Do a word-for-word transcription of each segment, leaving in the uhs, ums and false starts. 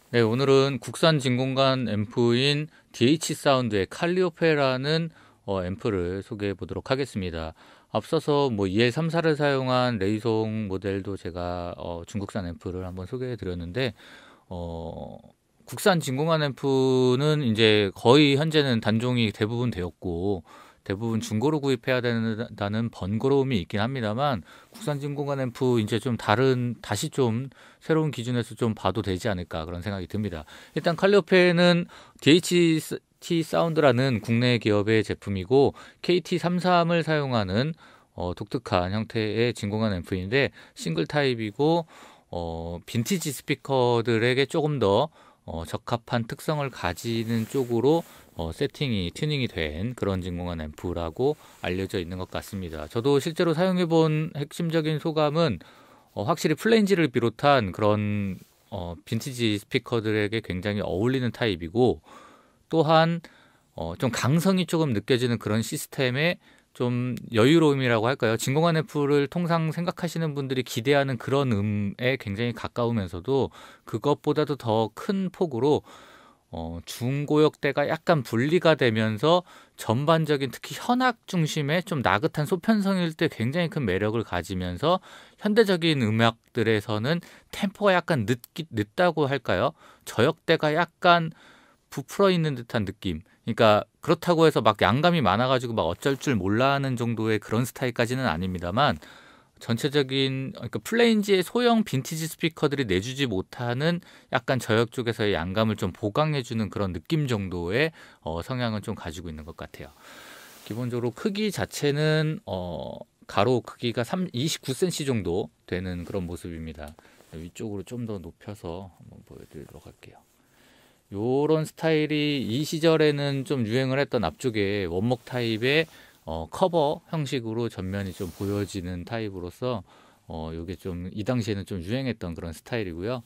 네, 오늘은 국산 진공관 앰프인 디에이치 사운드의 칼리오페라는 어, 앰프를 소개해 보도록 하겠습니다. 앞서서 뭐 이엘 삼십사를 사용한 레이송 모델도 제가 어, 중국산 앰프를 한번 소개해 드렸는데 어, 국산 진공관 앰프는 이제 거의 현재는 단종이 대부분 되었고 대부분 중고로 구입해야 된다는 번거로움이 있긴 합니다만 국산 진공관 앰프 이제 좀 다른 다시 좀 새로운 기준에서 좀 봐도 되지 않을까 그런 생각이 듭니다. 일단 칼리오페는 디에이치티 사운드라는 국내 기업의 제품이고 케이티 삼십삼을 사용하는 어, 독특한 형태의 진공관 앰프인데 싱글 타입이고 어, 빈티지 스피커들에게 조금 더 어, 적합한 특성을 가지는 쪽으로 어, 세팅이 튜닝이 된 그런 진공관 앰프라고 알려져 있는 것 같습니다. 저도 실제로 사용해 본 핵심적인 소감은 어, 확실히 플레인지를 비롯한 그런 어, 빈티지 스피커들에게 굉장히 어울리는 타입이고 또한 어, 좀 강성이 조금 느껴지는 그런 시스템에 좀 여유로움이라고 할까요? 진공관 앰프를 통상 생각하시는 분들이 기대하는 그런 음에 굉장히 가까우면서도 그것보다도 더 큰 폭으로 어, 중고역대가 약간 분리가 되면서 전반적인 특히 현악 중심의 좀 나긋한 소편성일 때 굉장히 큰 매력을 가지면서 현대적인 음악들에서는 템포가 약간 늦기, 늦다고 할까요? 저역대가 약간 부풀어 있는 듯한 느낌. 그러니까 그렇다고 해서 막 양감이 많아가지고 막 어쩔 줄 몰라 하는 정도의 그런 스타일까지는 아닙니다만 전체적인 그러니까 플레인지의 소형 빈티지 스피커들이 내주지 못하는 약간 저역 쪽에서의 양감을 좀 보강해주는 그런 느낌 정도의 어, 성향은 좀 가지고 있는 것 같아요. 기본적으로 크기 자체는 어, 가로 크기가 이십구 센티미터 정도 되는 그런 모습입니다. 위쪽으로 좀 더 높여서 한번 보여드리도록 할게요. 요런 스타일이 이 시절에는 좀 유행을 했던 앞쪽에 원목 타입의 어, 커버 형식으로 전면이 좀 보여지는 타입으로서 어, 요게 좀 이 당시에는 좀 유행했던 그런 스타일이고요.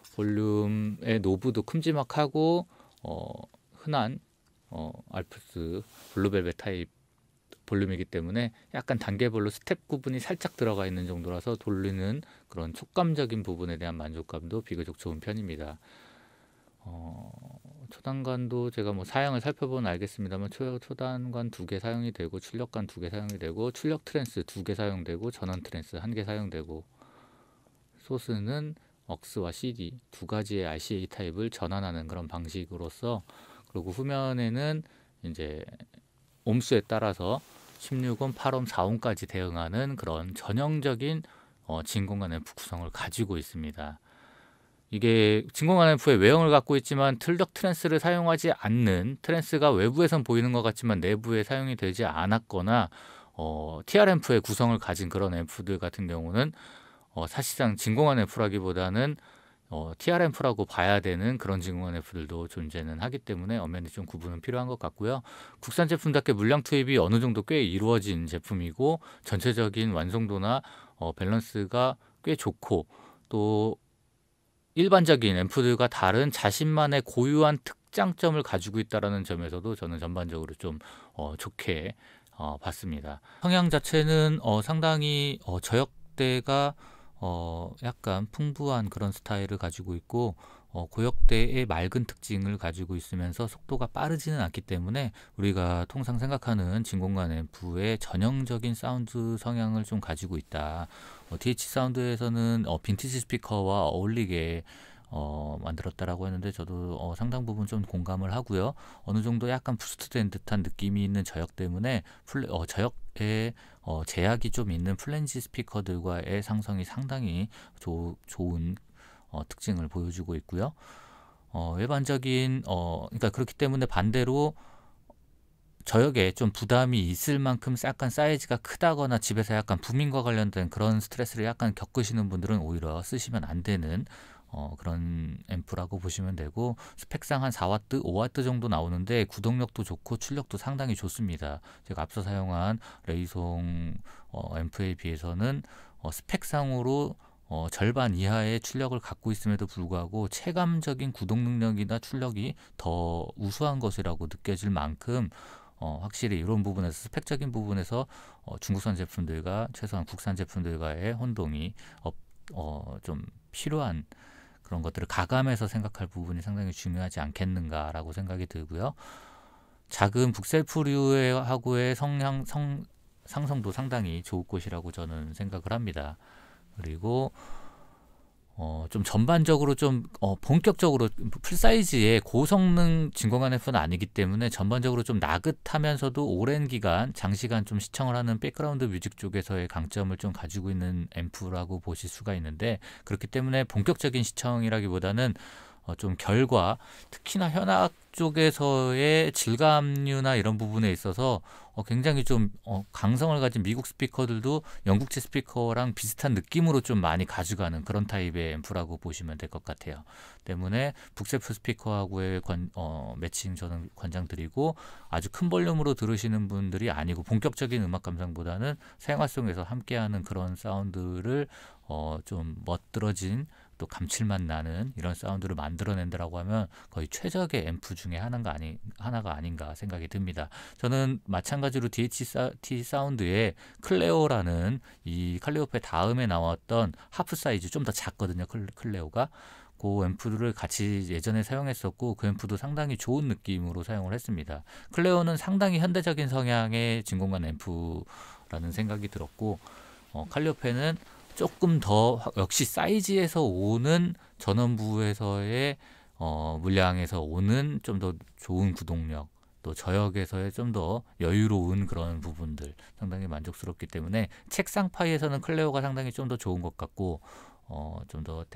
볼륨의 노브도 큼지막하고 어, 흔한 어, 알프스 블루벨벳 타입 볼륨이기 때문에 약간 단계별로 스텝 구분이 살짝 들어가 있는 정도라서 돌리는 그런 촉감적인 부분에 대한 만족감도 비교적 좋은 편입니다. 어, 초단관도 제가 뭐 사양을 살펴보면 알겠습니다만 초, 초단관 두 개 사용이 되고 출력관 두 개 사용이 되고 출력 트랜스 두 개 사용되고 전원 트랜스 한 개 사용되고 소스는 억스와 씨디 두 가지의 알씨에이 타입을 전환하는 그런 방식으로서 그리고 후면에는 이제 옴수에 따라서 십육 옴, 팔 옴, 사 옴까지 대응하는 그런 전형적인 어, 진공관 앰프 구성을 가지고 있습니다. 이게 진공관 앰프의 외형을 갖고 있지만 틀덕 트랜스를 사용하지 않는 트랜스가 외부에선 보이는 것 같지만 내부에 사용이 되지 않았거나 어, 티알 앰프의 구성을 가진 그런 앰프들 같은 경우는 어, 사실상 진공관 앰프라기보다는 어, 티알 앰프라고 봐야 되는 그런 진공관 앰프들도 존재는 하기 때문에 엄연히 좀 구분은 필요한 것 같고요. 국산 제품답게 물량 투입이 어느 정도 꽤 이루어진 제품이고 전체적인 완성도나 어, 밸런스가 꽤 좋고 또 일반적인 앰프들과 다른 자신만의 고유한 특장점을 가지고 있다는 점에서도 저는 전반적으로 좀 어, 좋게 어, 봤습니다. 성향 자체는 어, 상당히 어, 저역대가 어, 약간 풍부한 그런 스타일을 가지고 있고 어, 고역대의 맑은 특징을 가지고 있으면서 속도가 빠르지는 않기 때문에 우리가 통상 생각하는 진공관 앰프의 전형적인 사운드 성향을 좀 가지고 있다. 어, 디에이치 사운드에서는 어, 빈티지 스피커와 어울리게 어, 만들었다라고 했는데 저도 어, 상당 부분 좀 공감을 하고요. 어느 정도 약간 부스트된 듯한 느낌이 있는 저역 때문에 플레, 어, 저역에 어, 제약이 좀 있는 플랜지 스피커들과의 상성이 상당히 조, 좋은 어, 특징을 보여주고 있고요. 어, 일반적인 어, 그러니까 그렇기 때문에 반대로 저역에 좀 부담이 있을 만큼 약간 사이즈가 크다거나 집에서 약간 부민과 관련된 그런 스트레스를 약간 겪으시는 분들은 오히려 쓰시면 안 되는 어, 그런 앰프라고 보시면 되고 스펙상 한 사 와트, 오 와트 정도 나오는데 구동력도 좋고 출력도 상당히 좋습니다. 제가 앞서 사용한 레이송 어, 앰프에 비해서는 어, 스펙상으로 어, 절반 이하의 출력을 갖고 있음에도 불구하고 체감적인 구동 능력이나 출력이 더 우수한 것이라고 느껴질 만큼 어, 확실히 이런 부분에서 스펙적인 부분에서 어, 중국산 제품들과 최소한 국산 제품들과의 혼동이 어, 어, 좀 필요한 그런 것들을 가감해서 생각할 부분이 상당히 중요하지 않겠는가라고 생각이 들고요. 작은 북셀프류의 하고의 성향 성, 상성도 상당히 좋을 것이라고 저는 생각을 합니다. 그리고 어, 좀 전반적으로 좀 어, 본격적으로 풀사이즈의 고성능 진공관 앰프는 아니기 때문에 전반적으로 좀 나긋하면서도 오랜 기간 장시간 좀 시청을 하는 백그라운드 뮤직 쪽에서의 강점을 좀 가지고 있는 앰프라고 보실 수가 있는데, 그렇기 때문에 본격적인 시청이라기보다는 어, 좀 결과, 특히나 현악 쪽에서의 질감류나 이런 부분에 있어서 어, 굉장히 좀 어, 강성을 가진 미국 스피커들도 영국제 스피커랑 비슷한 느낌으로 좀 많이 가져가는 그런 타입의 앰프라고 보시면 될 것 같아요. 때문에 북셀프 스피커하고의 관, 어, 매칭 저는 권장드리고, 아주 큰 볼륨으로 들으시는 분들이 아니고 본격적인 음악 감상보다는 생활속에서 함께하는 그런 사운드를 어, 좀 멋들어진 또 감칠맛 나는 이런 사운드를 만들어낸다라고 하면 거의 최적의 앰프 중에 하나가, 아니, 하나가 아닌가 생각이 듭니다. 저는 마찬가지로 디에이치티 사운드의 클레오라는 이 칼리오페 다음에 나왔던 하프 사이즈, 좀 더 작거든요. 클레오가. 그 앰프를 같이 예전에 사용했었고, 그 앰프도 상당히 좋은 느낌으로 사용을 했습니다. 클레오는 상당히 현대적인 성향의 진공관 앰프라는 생각이 들었고, 어, 칼리오페는 조금 더 역시 사이즈에서 오는 전원부에서의 어, 물량에서 오는 좀 더 좋은 구동력, 또 저역에서의 좀 더 여유로운 그런 부분들 상당히 만족스럽기 때문에 책상 파이에서는 클레오가 상당히 좀 더 좋은 것 같고, 어, 좀 더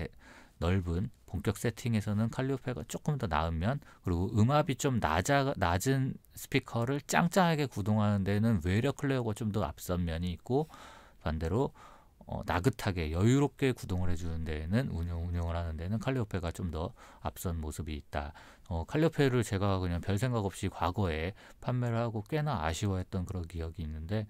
넓은 본격 세팅에서는 칼리오페가 조금 더 나으면, 그리고 음압이 좀 낮아, 낮은 스피커를 짱짱하게 구동하는 데는 외려 클레오가 좀 더 앞선 면이 있고, 반대로 어, 나긋하게 여유롭게 구동을 해주는 데에는 운영, 운영을 하는 데는 칼리오페가 좀 더 앞선 모습이 있다. 어, 칼리오페를 제가 그냥 별 생각 없이 과거에 판매를 하고 꽤나 아쉬워했던 그런 기억이 있는데,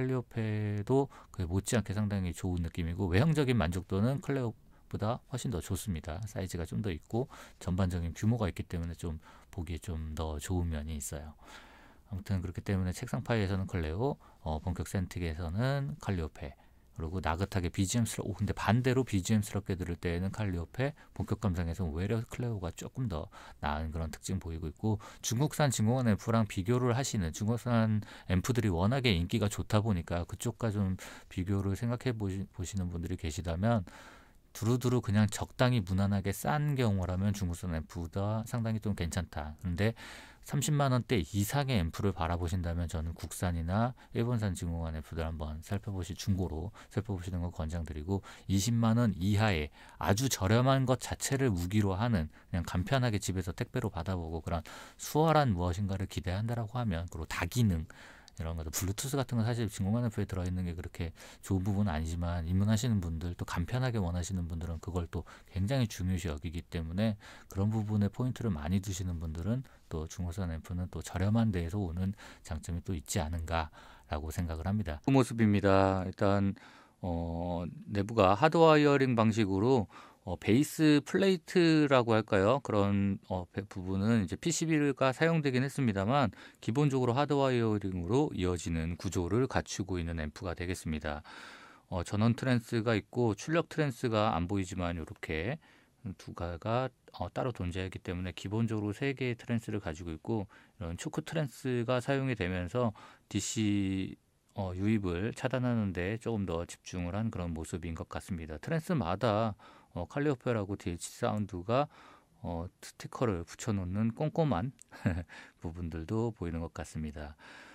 칼리오페도 그 못지않게 상당히 좋은 느낌이고, 외형적인 만족도는 클레오보다 훨씬 더 좋습니다. 사이즈가 좀 더 있고 전반적인 규모가 있기 때문에 좀 보기에 좀 더 좋은 면이 있어요. 아무튼 그렇기 때문에 책상 파이에서는 클레오, 어, 본격 센틱에서는 칼리오페, 그리고 나긋하게 비지엠스럽고, 근데 반대로 비지엠스럽게 들을 때에는 칼리오페, 본격 감상에서 외려 클레오가 조금 더 나은 그런 특징 보이고 있고, 중국산 진공관 앰프랑 비교를 하시는, 중국산 앰프들이 워낙에 인기가 좋다 보니까 그쪽과 좀 비교를 생각해 보시, 보시는 분들이 계시다면, 두루두루 그냥 적당히 무난하게 싼 경우라면 중국산 앰프가 상당히 좀 괜찮다. 근데 삼십만 원대 이상의 앰프를 바라보신다면 저는 국산이나 일본산 진공관 앰프들 한번 살펴보시, 중고로 살펴보시는 걸 권장드리고, 이십만 원 이하의 아주 저렴한 것 자체를 무기로 하는, 그냥 간편하게 집에서 택배로 받아보고 그런 수월한 무엇인가를 기대한다라고 하면, 그리고 다기능 이런 것도, 블루투스 같은 건 사실 진공관 앰프에 들어있는 게 그렇게 좋은 부분은 아니지만, 입문하시는 분들, 또 간편하게 원하시는 분들은 그걸 또 굉장히 중요시 여기기 때문에, 그런 부분에 포인트를 많이 두시는 분들은 또 중국산 앰프는 또 저렴한 데에서 오는 장점이 또 있지 않은가라고 생각을 합니다. 그 모습입니다. 일단 어, 내부가 하드와이어링 방식으로 어, 베이스 플레이트라고 할까요? 그런 어, 부분은 이제 피시비가 사용되긴 했습니다만, 기본적으로 하드와이어링으로 이어지는 구조를 갖추고 있는 앰프가 되겠습니다. 어, 전원 트랜스가 있고 출력 트랜스가 안 보이지만 이렇게 두 가가 어, 따로 존재하기 때문에 기본적으로 세 개의 트랜스를 가지고 있고, 이런 초크 트랜스가 사용이 되면서 디씨 어, 유입을 차단하는 데 조금 더 집중을 한 그런 모습인 것 같습니다. 트랜스마다 어, 칼리오페라고 디에이치 사운드가 어, 스티커를 붙여놓는 꼼꼼한 부분들도 보이는 것 같습니다.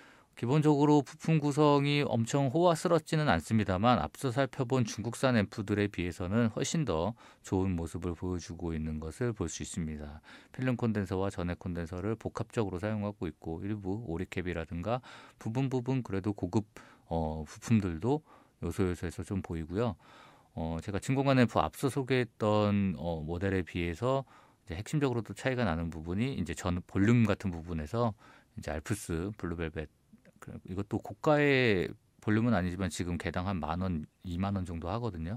기본적으로 부품 구성이 엄청 호화스럽지는 않습니다만, 앞서 살펴본 중국산 앰프들에 비해서는 훨씬 더 좋은 모습을 보여주고 있는 것을 볼 수 있습니다. 필름 콘덴서와 전해 콘덴서를 복합적으로 사용하고 있고, 일부 오리캡이라든가 부분 부분 그래도 고급 어, 부품들도 요소요소에서 좀 보이고요. 어, 제가 진공관 앰프 앞서 소개했던 어, 모델에 비해서 이제 핵심적으로도 차이가 나는 부분이, 이제 전 볼륨 같은 부분에서 이제 알프스 블루벨벳, 이것도 고가의 볼륨은 아니지만 지금 개당 한 만 원, 이만 원 정도 하거든요.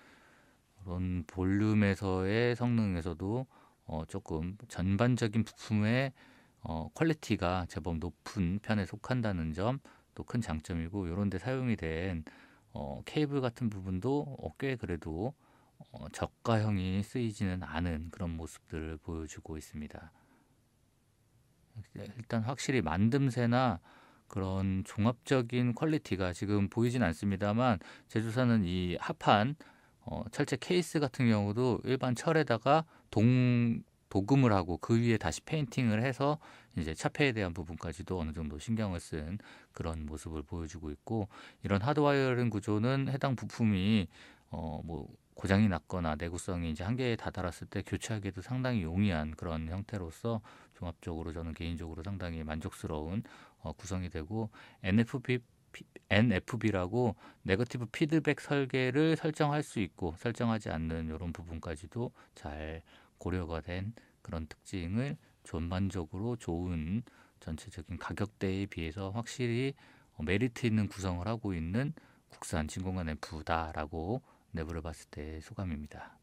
그런 볼륨에서의 성능에서도 어, 조금 전반적인 부품의 어, 퀄리티가 제법 높은 편에 속한다는 점 또 큰 장점이고, 이런 데 사용이 된 어, 케이블 같은 부분도 어, 꽤 그래도 어, 저가형이 쓰이지는 않은 그런 모습들을 보여주고 있습니다. 일단 확실히 만듦새나 그런 종합적인 퀄리티가 지금 보이진 않습니다만, 제조사는 이 합판 어, 철제 케이스 같은 경우도 일반 철에다가 동 도금을 하고 그 위에 다시 페인팅을 해서 이제 차폐에 대한 부분까지도 어느 정도 신경을 쓴 그런 모습을 보여주고 있고, 이런 하드와이어링 구조는 해당 부품이 어, 뭐 고장이 났거나 내구성이 이제 한계에 다다랐을 때 교체하기도 상당히 용이한 그런 형태로서 종합적으로 저는 개인적으로 상당히 만족스러운 어, 구성이 되고, 엔에프피 엔에프비라고 네거티브 피드백 설계를 설정할 수 있고 설정하지 않는 이런 부분까지도 잘 고려가 된 그런 특징을 전반적으로 좋은 전체적인 가격대에 비해서 확실히 어, 메리트 있는 구성을 하고 있는 국산 진공관 앰프다라고 내부를 봤을 때 소감입니다.